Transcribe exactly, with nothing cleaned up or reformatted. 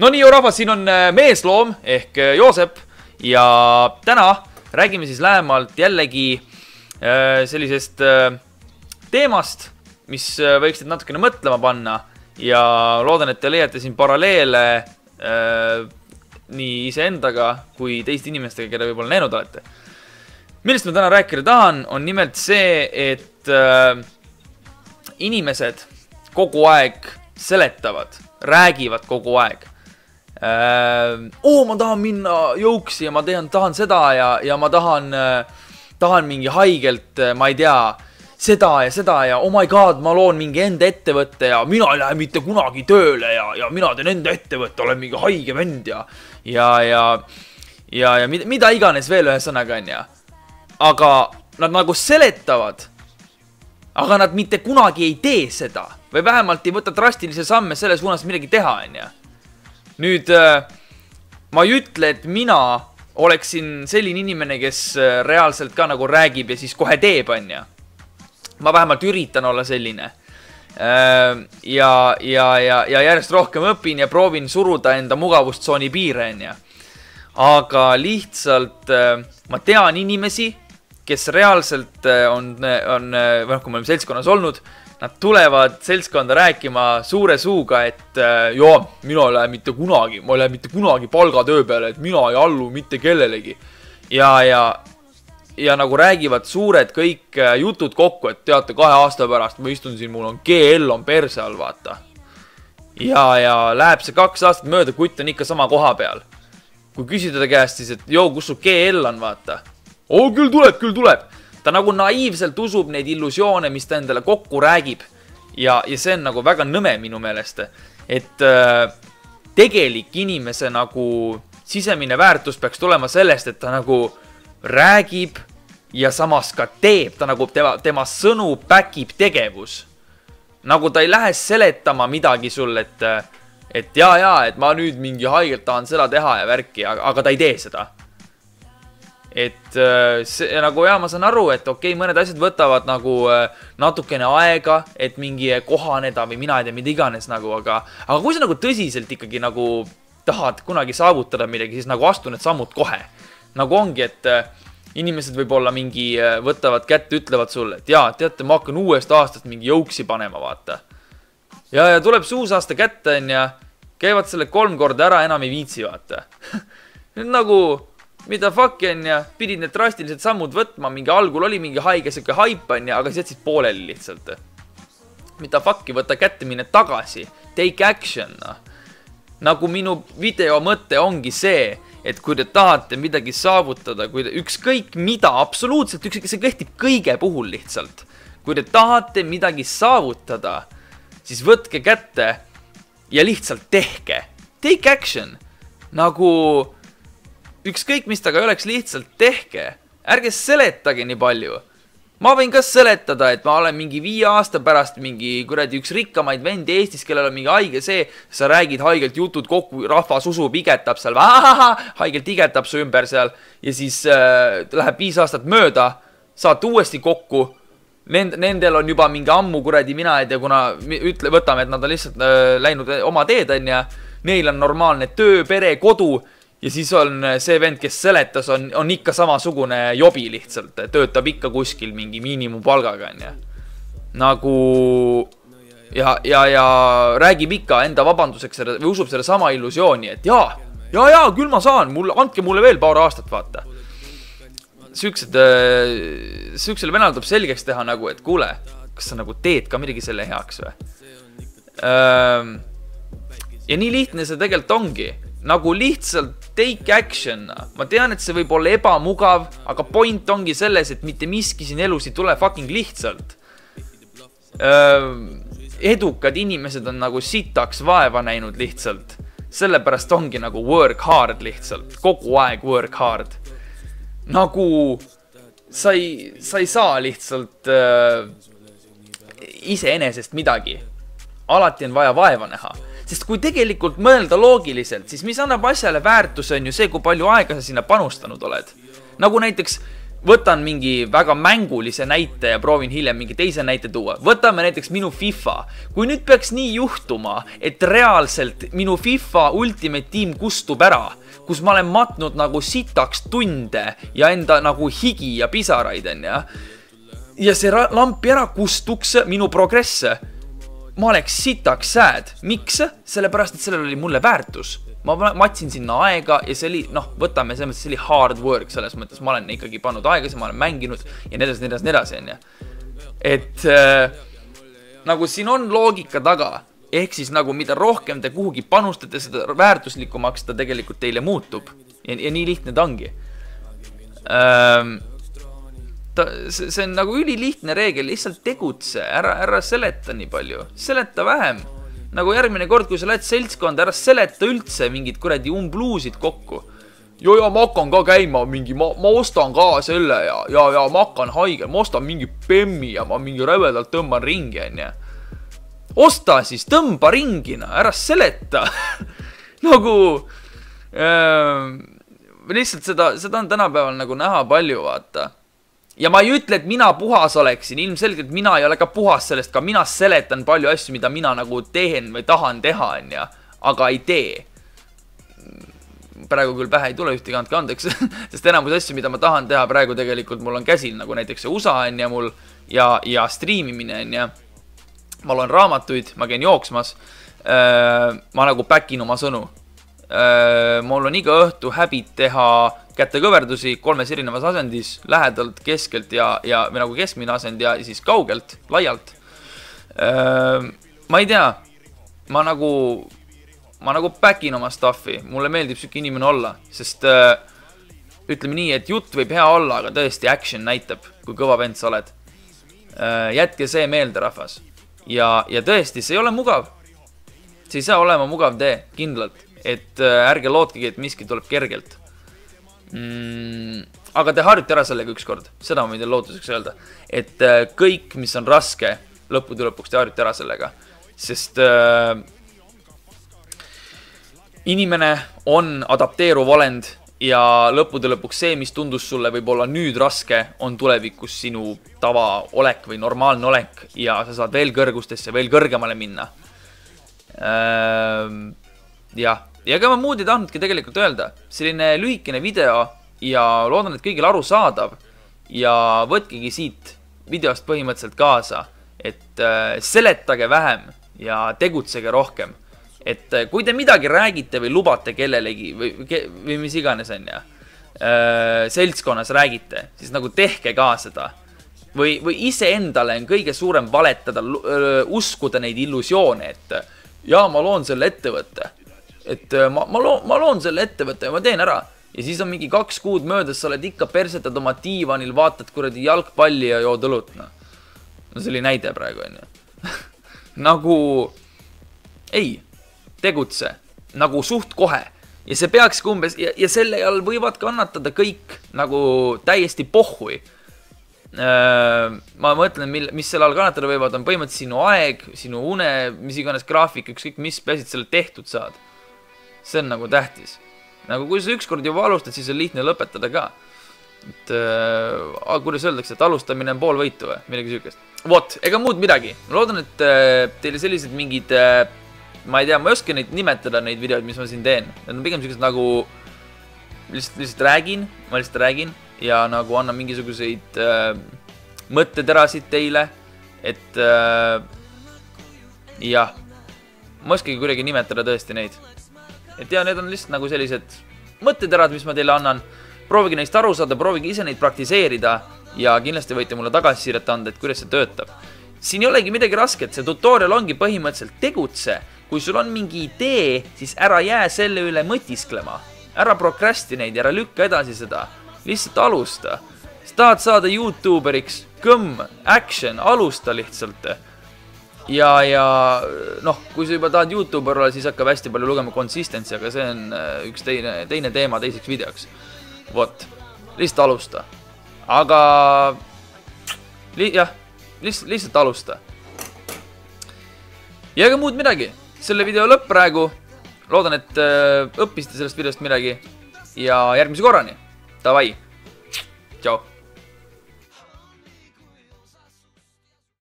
No nii, rahvas, siin on meesloom ehk Joosep ja täna räägime siis lähemalt jällegi sellisest teemast, mis võiksid natukene mõtlema panna ja loodan, et te leiate siin paralleele nii iseendaga kui teiste inimestega, keda võib-olla näinud olete. Millest ma täna rääkida tahan, on nimelt see, et inimesed kogu aeg seletavad, räägivad kogu aeg. Oo, ma tahan minna jõuksi ja ma tehan, tahan seda ja, ja ma tahan, tahan mingi haigelt, ma ei tea, seda ja seda ja oh my god, ma loon mingi enda ettevõtte ja mina ei lähe mitte kunagi tööle ja, ja mina teen enda ettevõtte, olen mingi haige vend ja, ja, ja, ja, ja mida, mida iganes veel ühe sõnaga on ja. Aga nad nagu seletavad, aga nad mitte kunagi ei tee seda või vähemalt ei võta drastilise samme selle suunas midagi teha on ja. Nüüd, ma ei ütle, et mina oleksin selline inimene, kes reaalselt ka nagu räägib ja siis kohe teeb, on ja. Ma vähemalt üritan olla selline. Ja, ja, ja, ja järjest rohkem õpin ja proovin suruda enda mugavustsooni piire, on ja. Aga lihtsalt ma tean inimesi, kes reaalselt on, on või noh, kui me oleme seltskonnas olnud, nad tulevad seltskonda rääkima suure suuga, et joo, mina ei lähe mitte kunagi, ma ei lähe mitte kunagi palgatöö peale, et mina ei allu mitte kellelegi. Ja, ja, ja nagu räägivad suured kõik jutud kokku, et teate, kahe aasta pärast ma istun siin, mul on G L on perse all, vaata. Ja, ja läheb see kaks aastat mööda, kutt on ikka sama koha peal. Kui küsida ta käest siis, et joo, kus su G L on, vaata. Oo, küll tuleb, küll tuleb. Ta nagu naiivselt usub neid illusioone, mis ta endale kokku räägib. Ja, ja see on nagu väga nõme minu meelest. Et äh, tegelik inimese nagu sisemine väärtus peaks tulema sellest, et ta nagu räägib ja samas ka teeb. Ta nagu tema, tema sõnu päkib tegevus. Nagu ta ei lähe seletama midagi sul, et, et jaa, jaa, et ma nüüd mingi haigelt tahan seda teha ja värki, aga, aga ta ei tee seda. Et see, nagu jah, ma saan aru, et okei, mõned asjad võtavad nagu natukene aega, et mingi kohaneda või mina ei tea, mida iganes nagu, aga, aga kui sa nagu tõsiselt ikkagi nagu tahad kunagi saavutada midagi, siis nagu astu need sammud kohe. Nagu ongi, et inimesed võib-olla mingi võtavad kätte, ütlevad sulle, et jaa, teate, ma hakkan uuest aastast mingi jõuksi panema, vaata. Ja, ja tuleb see uus aasta kätte ja käivad selle kolm korda ära, enam ei viitsi, vaata. Nüüd nagu mida fuck on ja pidid need drastilised sammud võtma, mingi algul oli mingi haige siuke haip on ja, aga siis jätsid pooleli lihtsalt. Mida fuck'i võtta kätte, mine tagasi, take action. Nagu minu video mõte ongi see, et kui te tahate midagi saavutada, kui te ükskõik mida, absoluutselt ükskõik, see kehtib kõige puhul lihtsalt. Kui te tahate midagi saavutada, siis võtke kätte ja lihtsalt tehke. Take action. Nagu ükskõik, mis taga ei oleks lihtsalt tehke. Ärge seletage nii palju. Ma võin ka seletada, et ma olen mingi viie aasta pärast mingi kuradi üks rikkamaid vendi Eestis, kellel on mingi haige see, sa räägid haigelt jutud kokku, rahvas usub, igetab seal, ahaha, haigelt igetab su ümber seal ja siis äh, läheb viis aastat mööda, saate uuesti kokku. Nend, nendel on juba mingi ammu kuradi mina ei tea, kuna ütle, võtame, et nad on lihtsalt äh, läinud oma teed on ja neil on normaalne töö, pere, kodu. Ja siis on see vend, kes seletas, on, on ikka samasugune jobi lihtsalt. Töötab ikka kuskil mingi miinimumpalgaga. Ja. Nagu ja, ja, ja räägib ikka enda vabanduseks või usub selle sama illusiooni, et jaa, jaa, jaa, küll ma saan, mulle, andke mulle veel paar aastat, vaata. Süüksed, süüksele venal tuleb selgeks teha nagu, et kuule, kas sa nagu teed ka midagi selle heaks või? Ja nii lihtne see tegelikult ongi. Nagu lihtsalt take action. Ma tean, et see võib olla ebamugav, aga point ongi selles, et mitte miski siin elus ei tule fucking lihtsalt. Edukad inimesed on nagu sitaks vaeva näinud lihtsalt. Sellepärast ongi nagu work hard lihtsalt. Kogu aeg work hard. Nagu sa ei, sa ei saa lihtsalt äh, iseenesest midagi. Alati on vaja vaeva näha. Sest kui tegelikult mõelda loogiliselt, siis mis annab asjale väärtuse on ju see, kui palju aega sa sinna panustanud oled. Nagu näiteks võtan mingi väga mängulise näite ja proovin hiljem mingi teise näite tuua. Võtame näiteks minu FIFA. Kui nüüd peaks nii juhtuma, et reaalselt minu FIFA Ultimate Team kustub ära, kus ma olen matnud nagu sitaks tunde ja enda nagu higi ja pisaraid on ja, ja see lampi ära kustuks minu progresse, ma oleks sitaks sääd. Miks? Sellepärast, et sellel oli mulle väärtus. Ma matsin sinna aega ja see oli, noh, võtame selles mõttes, see oli hard work selles mõttes, ma olen ikkagi pannud aega, ma olen mänginud ja nii edasi, nii edasi, nii edasi, on ja. Et äh, nagu siin on loogika taga, ehk siis nagu mida rohkem te kuhugi panustate, seda väärtuslikumaks ta tegelikult teile muutub ja, ja nii lihtne ta ongi. Ähm, ta, see, see on nagu ülilihtne reegel, lihtsalt tegutse, ära, ära seleta nii palju, seleta vähem. Nagu järgmine kord, kui sa lähed seltskonda, ära seleta üldse mingid kuradi umbluusid kokku. Jo, ja ma hakkan ka käima mingi, ma, ma ostan ka selle ja, ja, ja ma hakkan haigel, ma ostan mingi bemmi ja ma mingi rävedalt tõmban ringi, on ja. Osta siis, tõmba ringina, ära seleta. nagu, äh, lihtsalt seda, seda on tänapäeval nagu näha palju, vaata. Ja ma ei ütle, et mina puhas oleksin, ilmselgelt mina ei ole ka puhas sellest, ka mina seletan palju asju, mida mina nagu teen või tahan teha, on ja, aga ei tee. Praegu küll pähe ei tule ühtegi andke andeks, sest enamus asju, mida ma tahan teha, praegu tegelikult mul on käsil, nagu näiteks see U S A on ja mul ja, ja streamimine on ja. Ma loen raamatuid, ma käin jooksmas, ma nagu päkin oma sõnu. Mul on iga õhtu häbit teha kätekõverdusi kolmes erinevas asendis, lähedalt, keskelt ja, ja või nagu keskmine asend ja siis kaugelt, laialt. Ma ei tea, ma nagu, ma nagu päkin oma stuffi, mulle meeldib süke inimene olla, sest ütleme nii, et jutt võib hea olla, aga tõesti action näitab, kui kõva vend sa oled. Jätke see meelde, rahvas. Ja, ja tõesti, see ei ole mugav. See ei saa olema mugav tee, kindlalt. Et ärge lootkegi, et miski tuleb kergelt. Mm, aga te harjuti ära sellega ükskord. Seda ma võin teil lootuseks öelda. Et kõik, mis on raske, lõppude lõpuks te harjuti ära sellega. Sest äh, inimene on adapteeruv olend ja lõppude lõpuks see, mis tundus sulle võib-olla nüüd raske, on tulevikus sinu tavaolek või normaalne olek ja sa saad veel kõrgustesse, veel kõrgemale minna. Äh, jah. Ja ega ma muud ei tahtnudki tegelikult öelda. Selline lühikene video ja loodan, et kõigil aru saadav ja võtkegi siit videost põhimõtteliselt kaasa, et äh, seletage vähem ja tegutsege rohkem. Et äh, kui te midagi räägite või lubate kellelegi või, või mis iganes on ja, äh, seltskonnas räägite, siis nagu tehke ka seda. Või, või ise endale on kõige suurem valetada, uskuda neid illusioone, et jaa, ma loon selle ettevõtte. Et ma, ma, loon, ma loon selle ettevõtte ja ma teen ära. Ja siis on mingi kaks kuud möödas, sa oled ikka persetad oma diivanil, vaatad kuradi jalgpalli ja jood õlut. No, no see oli näide praegu, on ju. Nagu, ei, tegutse, nagu suht kohe. Ja see peaks kumbes, ja, ja selle all võivad kannatada kõik nagu täiesti pohhui. Ma mõtlen, mis selle all kannatada võivad, on põhimõtteliselt sinu aeg, sinu une, mis iganes graafik, ükskõik mis peasid selle tehtud saad. See on nagu tähtis. Nagu kui sa ükskord juba alustad, siis on lihtne lõpetada ka. Et, äh, kuidas öeldakse, et alustamine on pool võitu või? Millegi süükest. Vot, ega muud midagi. Ma loodan, et äh, teile sellised mingid, äh, ma ei tea, ma ei oska neid nimetada, neid videoid, mis ma siin teen. Need on pigem sellised nagu, lihtsalt, lihtsalt räägin, ma lihtsalt räägin ja nagu annan mingisuguseid äh, mõtteterasid teile, et äh, jah, ma oskagi kuidagi nimetada tõesti neid. Et ja, need on lihtsalt nagu sellised mõtteterad, mis ma teile annan. Proovige neist aru saada, proovige ise neid praktiseerida ja kindlasti võite mulle tagasisiiret anda, et kuidas see töötab. Siin ei olegi midagi rasket, see tutorial ongi põhimõtteliselt tegutse. Kui sul on mingi idee, siis ära jää selle üle mõtisklema. Ära procrastineid, ära lükka edasi seda. Lihtsalt alusta. Sa tahad saada YouTuberiks, kõmm, action, alusta lihtsalt. Ja, ja noh, kui sa juba tahad YouTuber olla, siis hakkab hästi palju lugema consistency, aga see on üks teine, teine teema teiseks videoks. Vot, lihtsalt alusta. Aga li, jah, lihtsalt, lihtsalt alusta. Ja ega muud midagi. Selle video lõpp praegu. Loodan, et õppisite sellest videost midagi. Ja järgmise korrani. Davai. Tšau.